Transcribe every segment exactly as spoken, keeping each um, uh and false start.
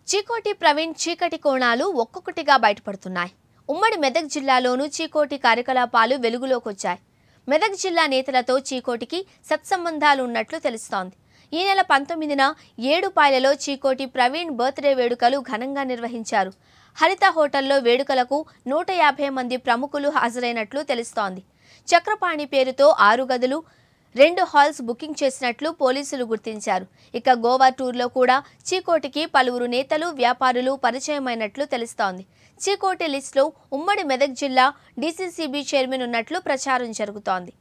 చీకోటి ప్రవీణ్ చీకటి కోణాలు ఒక్కొక్కటిగా బయటపడుతున్నాయి. ఉమ్మడి మెదక్ జిల్లాలోనూ చీకోటి కార్యకలాపాలు వెలుగులోకి వచ్చాయి. మెదక్ జిల్లా నేతలతో చీకోటికి సత్సంబంధాలు ఉన్నట్లు తెలుస్తోంది. ఈ నెల పంతొమ్మిదిన ఏడుపాయలలో చీకోటి ప్రవీణ్ బర్త్డే వేడుకలు ఘనంగా నిర్వహించారు. హరిత హోటల్లో వేడుకలకు నూట యాభై మంది ప్రముఖులు హాజరైనట్లు తెలుస్తోంది. చక్రపాణి పేరుతో ఆరు గదులు రెండు హాల్స్ బుకింగ్ చేసినట్లు పోలీసులు గుర్తించారు. ఇక గోవా టూర్లో కూడా చీకోటికి పలువురు నేతలు వ్యాపారులు పరిచయమైనట్లు తెలుస్తోంది. చీకోటి లిస్టులో ఉమ్మడి మెదక్ జిల్లా డీసీసీబీ చైర్మన్ ఉన్నట్లు ప్రచారం జరుగుతోంది.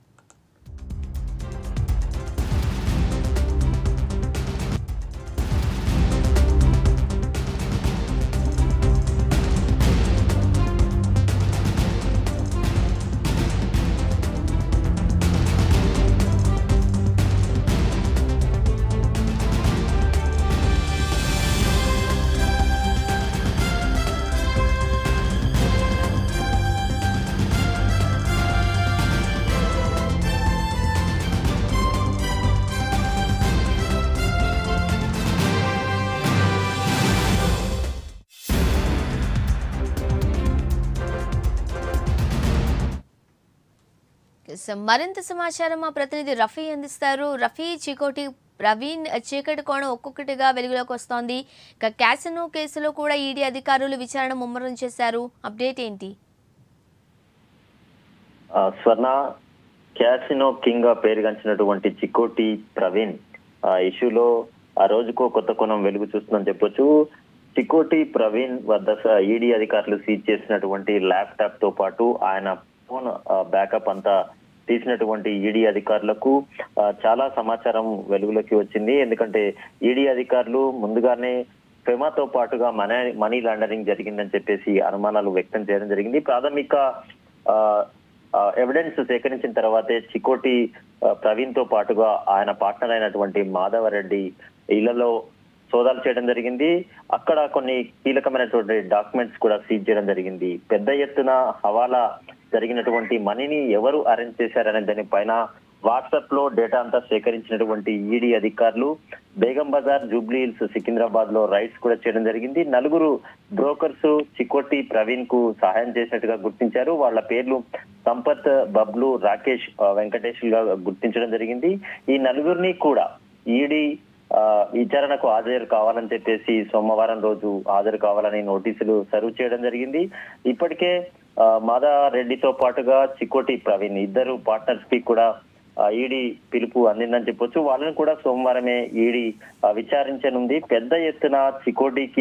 మరింత సమాచారం మా ప్రతినిధి రఫీ అందిస్తారు. రఫీ, చీకోటి ప్రవీణ్ చీకటి కోణం ఒక్కొక్కటిగా వెలుగులోకి వస్తోంది. ఇక క్యాసినో కేసులో కూడా ఈడీ అధికారులు విచారణ ముమ్మరం చేశారు. అప్డేట్ ఏంటి? స్వర్ణ, క్యాసినో కింగ్ గా పేరుగాంచినటువంటి చీకోటి ప్రవీణ్ ఆ ఇష్యూలో ఆ రోజుకో కొత్త కోణం వెలుగు చూస్తుందని చెప్పొచ్చు. చీకోటి ప్రవీణ్ వద్ద ఈడీ అధికారులు సీజ్ చేసినటువంటి ల్యాప్టాప్ తో పాటు ఆయన ఫోన్ బ్యాకప్ అంతా తీసినటువంటి ఈడీ అధికారులకు చాలా సమాచారం వెలుగులోకి వచ్చింది. ఎందుకంటే ఈడీ అధికారులు ముందుగానే ఫెమాతో పాటుగా మనీ మనీ లాండరింగ్ జరిగిందని చెప్పేసి అనుమానాలు వ్యక్తం చేయడం జరిగింది. ప్రాథమిక ఎవిడెన్స్ సేకరించిన తర్వాతే చీకోటి ప్రవీణ్ తో పాటుగా ఆయన పార్ట్నర్ అయినటువంటి మాధవరెడ్డి ఇళ్లలో సోదాలు చేయడం జరిగింది. అక్కడ కొన్ని కీలకమైనటువంటి డాక్యుమెంట్స్ కూడా సీజ్ చేయడం జరిగింది. పెద్ద ఎత్తున హవాలా జరిగినటువంటి మనీని ఎవరు అరేంజ్ చేశారనే దానిపైన వాట్సాప్ లో డేటా అంతా సేకరించినటువంటి ఈడీ అధికారులు బేగం బజార్, జూబ్లీ హిల్స్, సికింద్రాబాద్ లో రైడ్స్ కూడా చేయడం జరిగింది. నలుగురు బ్రోకర్స్ చీకోటి ప్రవీణ్ కు సహాయం చేసినట్టుగా గుర్తించారు. వాళ్ళ పేర్లు సంపత్, బబ్లు, రాకేష్, వెంకటేష్ గా గుర్తించడం జరిగింది. ఈ నలుగురిని కూడా ఈడీ ఆ విచారణకు హాజరు కావాలని చెప్పేసి సోమవారం రోజు హాజరు కావాలని నోటీసులు సర్వ్ చేయడం జరిగింది. ఇప్పటికే మాధవరెడ్డితో పాటుగా చీకోటి ప్రవీణ్ ఇద్దరు పార్ట్నర్స్ కి కూడా ఈడీ పిలుపు అందిందని చెప్పొచ్చు. వాళ్ళని కూడా సోమవారమే ఈడీ విచారించనుంది. పెద్ద ఎత్తున చీకోటికి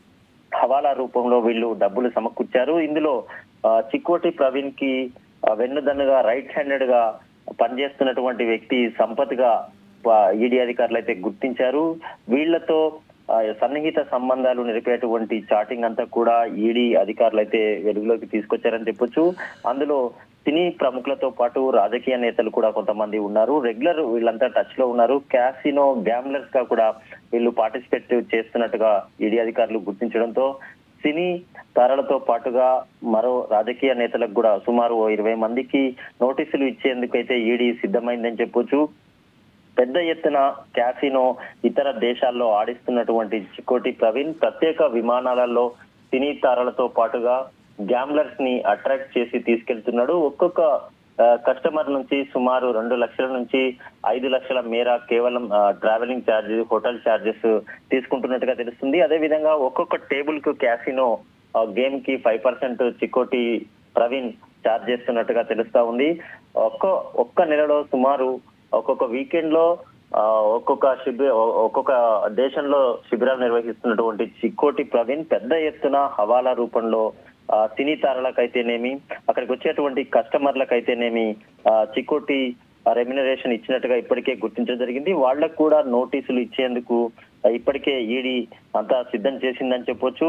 హవాలా రూపంలో వీళ్ళు డబ్బులు సమకూర్చారు. ఇందులో చీకోటి ప్రవీణ్ కి వెన్నుదన్నుగా రైట్ హ్యాండెడ్ గా పనిచేస్తున్నటువంటి వ్యక్తి సంపత్ గా ఈడీ అధికారులు అయితే గుర్తించారు. వీళ్లతో సన్నిహిత సంబంధాలు నిలిపేటువంటి చాటింగ్ అంతా కూడా ఈడీ అధికారులు అయితే వెలుగులోకి తీసుకొచ్చారని చెప్పొచ్చు. అందులో సినీ ప్రముఖులతో పాటు రాజకీయ నేతలు కూడా కొంతమంది ఉన్నారు. రెగ్యులర్ వీళ్ళంతా టచ్ లో ఉన్నారు. క్యాసినో గ్యాంబ్లర్స్ గా కూడా వీళ్ళు పార్టిసిపేట్ చేస్తున్నట్టుగా ఈడీ అధికారులు గుర్తించడంతో సినీ తారలతో పాటుగా మరో రాజకీయ నేతలకు కూడా సుమారు ఇరవై మందికి నోటీసులు ఇచ్చేందుకు అయితే ఈడీ సిద్ధమైందని చెప్పొచ్చు. పెద్ద ఎత్తున క్యాసినో ఇతర దేశాల్లో ఆడిస్తున్నటువంటి చీకోటి ప్రవీణ్ ప్రత్యేక విమానాలలో సినీ తారలతో పాటుగా గ్యాంబ్లర్స్ ని అట్రాక్ట్ చేసి తీసుకెళ్తున్నాడు. ఒక్కొక్క కస్టమర్ నుంచి సుమారు రెండు లక్షల నుంచి ఐదు లక్షల మేర కేవలం ట్రావెలింగ్ ఛార్జెస్, హోటల్ ఛార్జెస్ తీసుకుంటున్నట్టుగా తెలుస్తుంది. అదే విధంగా ఒక్కొక్క టేబుల్ కు క్యాసినో గేమ్ కి five percent Chikoti Praveen charge చేస్తున్నట్టుగా తెలుస్తా ఉంది. ఒక్క ఒక్క నెలలో సుమారు ఒక్కొక్క వీకెండ్ లో ఒక్కొక్క శిబిర ఒక్కొక్క దేశంలో శిబిరాలు నిర్వహిస్తున్నటువంటి చీకోటి ప్రవీణ్ పెద్ద ఎత్తున హవాలా రూపంలో సినీ తారలకైతేనేమి, అక్కడికి వచ్చేటువంటి కస్టమర్లకైతేనేమి చీకోటి రెమ్యునరేషన్ ఇచ్చినట్టుగా ఇప్పటికే గుర్తించడం జరిగింది. వాళ్ళకు కూడా నోటీసులు ఇచ్చేందుకు ఇప్పటికే ఈడీ అంతా సిద్ధం చేసిందని చెప్పొచ్చు.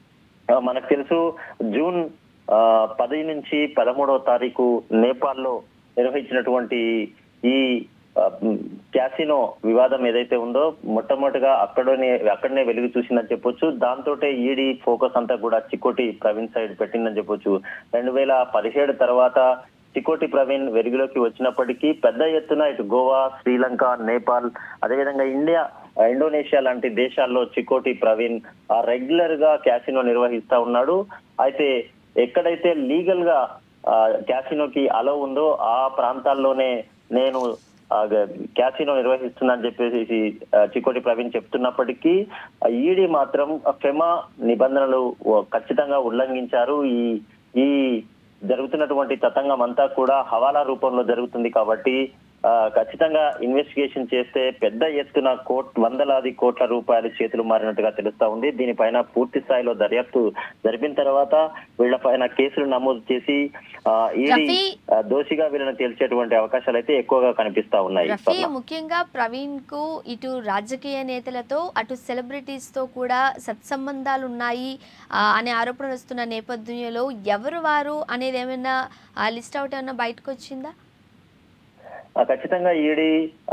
మనకు తెలుసు జూన్ పది నుంచి పదమూడవ తారీఖు నేపాల్లో నిర్వహించినటువంటి ఈ క్యాసినో వివాదం ఏదైతే ఉందో మొట్టమొదటిగా అక్కడనే అక్కడనే వెలుగు చూసిందని చెప్పొచ్చు. దాంతో ఈడీ ఫోకస్ అంతా కూడా చీకోటి ప్రవీణ్ సైడ్ పెట్టిందని చెప్పొచ్చు. రెండు వేల పదిహేడు తర్వాత చీకోటి ప్రవీణ్ వెలుగులోకి వచ్చినప్పటికీ పెద్ద ఎత్తున ఇటు గోవా, శ్రీలంక, నేపాల్, అదేవిధంగా ఇండియా ఇండోనేషియా లాంటి దేశాల్లో చికోటి ప్రవీణ్ రెగ్యులర్ గా క్యాసినో నిర్వహిస్తా ఉన్నాడు. అయితే ఎక్కడైతే లీగల్ గా క్యాసినోకి అలో ఉందో ఆ ప్రాంతాల్లోనే నేను క్యాసినో నిర్వహిస్తుందని చెప్పేసి చికోటి ప్రవీణ్ చెప్తున్నప్పటికీ ఈడీ మాత్రం ఫెమా నిబంధనలు ఖచ్చితంగా ఉల్లంఘించారు. ఈ ఈ జరుగుతున్నటువంటి తతంగం అంతా కూడా హవాలా రూపంలో జరుగుతుంది కాబట్టి ఖచ్చితంగా ఇన్వెస్టిగేషన్ చేస్తే పెద్ద ఎత్తున కోట్ వందలాది కోట్ల రూపాయలు చేతులు మారినట్టుగా తెలుస్తా ఉంది. దీనిపైన పూర్తి స్థాయిలో దర్యాప్తు జరిపిన తర్వాత వీళ్లపైన కేసులు నమోదు చేసి ఈడీ దోషిగా వీళ్ళని తేల్చేటువంటి అవకాశాలు అయితే ఎక్కువగా కనిపిస్తా ఉన్నాయి. ముఖ్యంగా ప్రవీణ్ కు ఇటు రాజకీయ నేతలతో అటు సెలబ్రిటీస్ తో కూడా సత్సంబంధాలు ఉన్నాయి అనే ఆరోపణలు వస్తున్న నేపథ్యంలో ఎవరు వారు అనేది ఏమైనా లిస్ట్ అవుట్ ఏమైనా బయటకు వచ్చిందా? ఖచ్చితంగా ఈడీ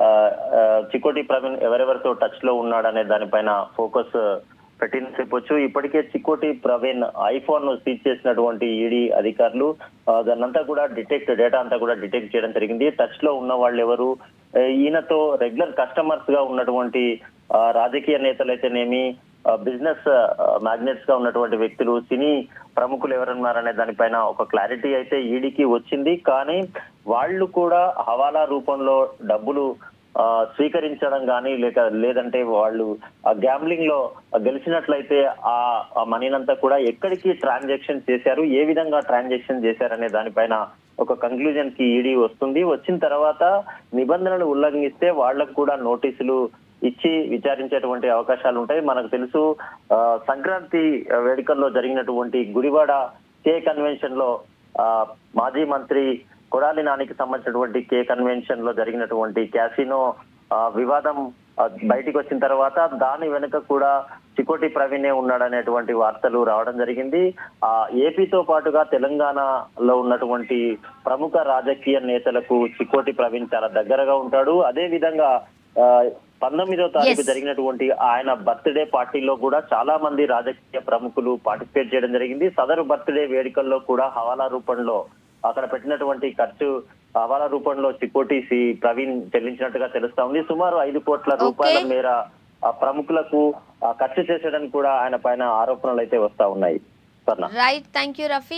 చికోటి ప్రవీణ్ ఎవరెవరితో టచ్ లో ఉన్నాడనే దానిపైన ఫోకస్ పెట్టిన చెప్పొచ్చు. ఇప్పటికే చికోటి ప్రవీణ్ ఐఫోన్ ను సీజ్ చేసినటువంటి ఈడీ అధికారులు దాన్నంతా కూడా డిటెక్ట్ డేటా అంతా కూడా డిటెక్ట్ చేయడం జరిగింది. టచ్ లో ఉన్న వాళ్ళు ఎవరు, ఈయనతో రెగ్యులర్ కస్టమర్స్ గా ఉన్నటువంటి రాజకీయ నేతలైతేనేమి, బిజినెస్ మ్యాగ్నెట్స్ గా ఉన్నటువంటి వ్యక్తులు, సినీ ప్రముఖులు ఎవరున్నారనే దానిపైన ఒక క్లారిటీ అయితే ఈడీకి వచ్చింది. కానీ వాళ్ళు కూడా హవాలా రూపంలో డబ్బులు స్వీకరించడం కానీ లేక లేదంటే వాళ్ళు ఆ గ్యాంబ్లింగ్ లో గెలిచినట్లయితే ఆ మనీనంతా కూడా ఎక్కడికి ట్రాన్సాక్షన్ చేశారు, ఏ విధంగా ట్రాన్సాక్షన్ చేశారనే దానిపైన ఒక కంక్లూజన్ కి ఈడీ వస్తుంది. వచ్చిన తర్వాత నిబంధనలు ఉల్లంఘిస్తే వాళ్లకు కూడా నోటీసులు ఇచ్చి విచారించేటువంటి అవకాశాలు ఉంటాయి. మనకు తెలుసు సంక్రాంతి వేడుకల్లో జరిగినటువంటి గుడివాడ కే కన్వెన్షన్ లో మాజీ మంత్రి కొడాలి నానికి సంబంధించినటువంటి కే కన్వెన్షన్ లో జరిగినటువంటి క్యాసినో వివాదం బయటికి వచ్చిన తర్వాత దాని వెనుక కూడా చికోటి ప్రవీణే ఉన్నాడనేటువంటి వార్తలు రావడం జరిగింది. ఆ ఏపీతో పాటుగా తెలంగాణలో ఉన్నటువంటి ప్రముఖ రాజకీయ నేతలకు చికోటి ప్రవీణ్ చాలా దగ్గరగా ఉంటాడు. అదే విధంగా పంతొమ్మిదో తారీఖు జరిగినటువంటి ఆయన బర్త్డే పార్టీలో కూడా చాలా మంది రాజకీయ ప్రముఖులు పార్టిసిపేట్ చేయడం జరిగింది. సదరు బర్త్డే వేడుకల్లో కూడా హవాలా రూపంలో అక్కడ పెట్టినటువంటి ఖర్చు హవాలా రూపంలో చికోటి సి ప్రవీణ్ చెల్లించినట్టుగా తెలుస్తా ఉంది. సుమారు ఐదు కోట్ల రూపాయల మేర ఆ ప్రముఖులకు ఖర్చు చేసేయడానికి కూడా ఆయన పైన ఆరోపణలు అయితే వస్తా ఉన్నాయి. Right, thank you Rafi.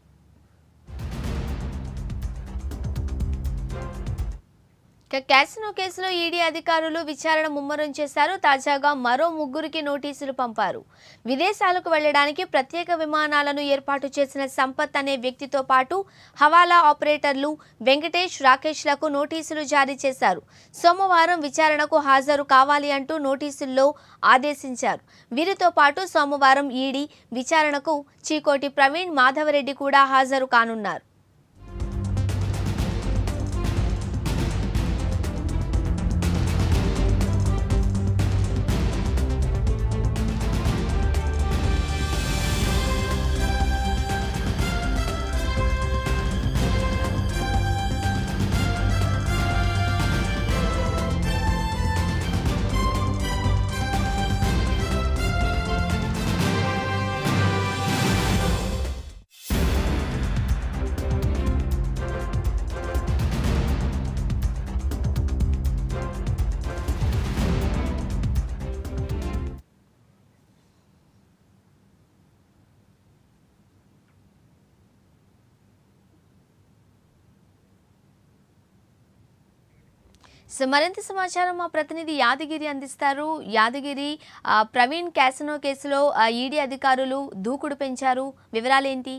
Casino కేసులో ఈడీ అధికారులు విచారణ ముమ్మరం చేశారు. తాజాగా మరో ముగ్గురికి నోటీసులు పంపారు. విదేశాలకు వెళ్లడానికి ప్రత్యేక విమానాలను ఏర్పాటు చేసిన సంపత్ అనే వ్యక్తితో పాటు హవాలా ఆపరేటర్లు వెంకటేష్, రాకేష్లకు నోటీసులు జారీ చేశారు. సోమవారం విచారణకు హాజరు కావాలి అంటూ నోటీసుల్లో ఆదేశించారు. వీరితో పాటు సోమవారం ఈడీ విచారణకు చీకోటి ప్రవీణ్, మాధవరెడ్డి కూడా హాజరు కానున్నారు. సో మరింత సమాచారం మా ప్రతినిధి యాదగిరి అందిస్తారు. యాదగిరి, ప్రవీణ్ క్యాసినో కేసులో ఈడీ అధికారులు దూకుడు పెంచారు, వివరాలేంటి?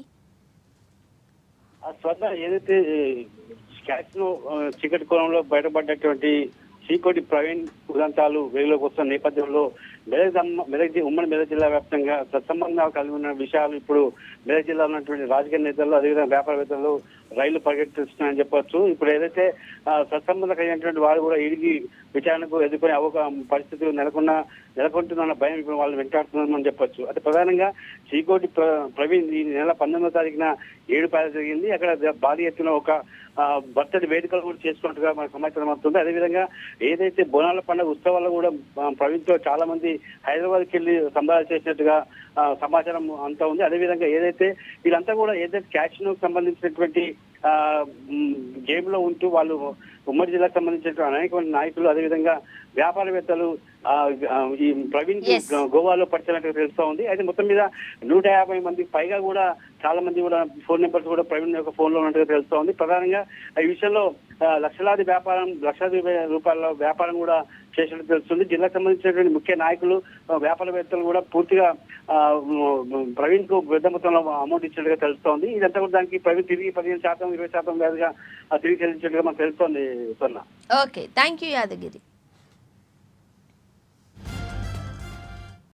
ఏదైతే క్యాసినో చీకటి కోణంలో బయటపడ్డటువంటి చీకోటి ప్రవీణ్ ఉదంతాలు వెలుగులోకి వస్తున్న నేపథ్యంలో మెదక్ మెదక్ ఉమ్మడి మెదక్ జిల్లా వ్యాప్తంగా సత్సంబంధాలు కలిగి ఉన్న విషయాలు ఇప్పుడు మెదక్ జిల్లాలో ఉన్నటువంటి రాజకీయ నేతలు, అదేవిధంగా వ్యాపారవేత్తలు రైళ్లు పరిగెత్తిస్తున్నాయని చెప్పొచ్చు. ఇప్పుడు ఏదైతే సత్సంబంధం కలిగినటువంటి వారు కూడా ఈడికి విచారణకు ఎదుర్కొనే అవకాశ పరిస్థితులు నెలకొన్న నెలకొంటుందన్న భయం ఇప్పుడు వాళ్ళు వెంటాడుతున్నారని చెప్పొచ్చు. అయితే ప్రధానంగా చీకోటి ప్రవీణ్ ఈ నెల పంతొమ్మిదో తారీఖున ఏడు పాయలు జరిగింది. అక్కడ భారీ ఎత్తున ఒక బర్త్డే వేడుకలు కూడా చేసుకున్నట్టుగా మనకు సమాచారం అవుతుంది. అదేవిధంగా ఏదైతే బోనాల పండుగ ఉత్సవాల్లో కూడా ప్రవీణ్ తో చాలా మంది హైదరాబాద్కి వెళ్లి సంబరాలు చేసినట్టుగా సమాచారం అంతా ఉంది. అదేవిధంగా ఏదైతే వీళ్ళంతా కూడా ఏదైతే క్యాసినోకి సంబంధించినటువంటి జేబులో ఉంటూ వాళ్ళు ఉమ్మడి జిల్లాకు సంబంధించిన అనేక మంది నాయకులు అదేవిధంగా వ్యాపారవేత్తలు ఈ ప్రవీణ్ గోవాలో పరిచయం తెలుస్తా ఉంది. అయితే మొత్తం మీద నూట యాభై మందికి పైగా కూడా చాలా మంది కూడా ఫోన్ నెంబర్స్ కూడా ప్రవీణ్ యొక్క ఫోన్ లో ఉన్నట్టుగా తెలుస్తా ఉంది. ప్రధానంగా ఈ విషయంలో లక్షలాది వ్యాపారం లక్షలాది రూపాయల వ్యాపారం కూడా చేసినట్టు తెలుస్తుంది. జిల్లాకు సంబంధించినటువంటి ముఖ్య నాయకులు వ్యాపారవేత్తలు కూడా పూర్తిగా ప్రవీణ్ కు పెద్ద మొత్తంలో అమౌంట్ ఇచ్చినట్టుగా తెలుస్తోంది. ఇదంతా కూడా దానికి ప్రవీణ్ తిరిగి పదిహేను శాతం ఇరవై శాతం వ్యాధిగా తిరిగి చెల్లించినట్టుగా మనకు తెలుస్తోంది. Okay, thank you Yadagiri.